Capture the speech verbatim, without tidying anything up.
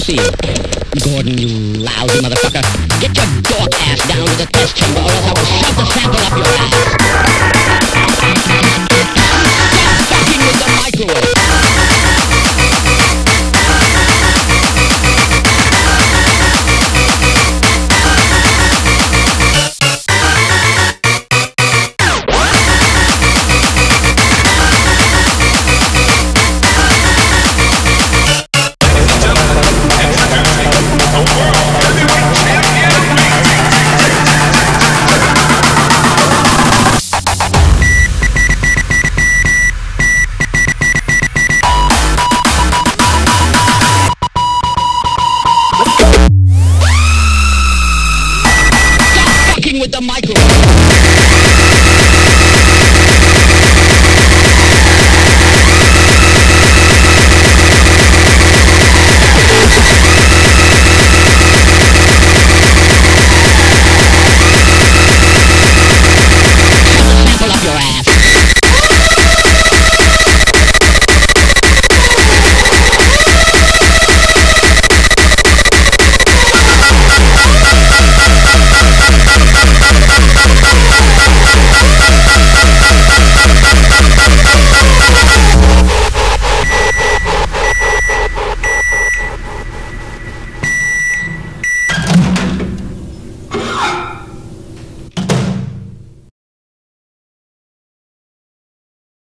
see you. Gordon, you lousy motherfucker. Get your dork ass down to the test chamber or else I will shove the sample up your ass. Stop fucking with the microwave. With the microphone.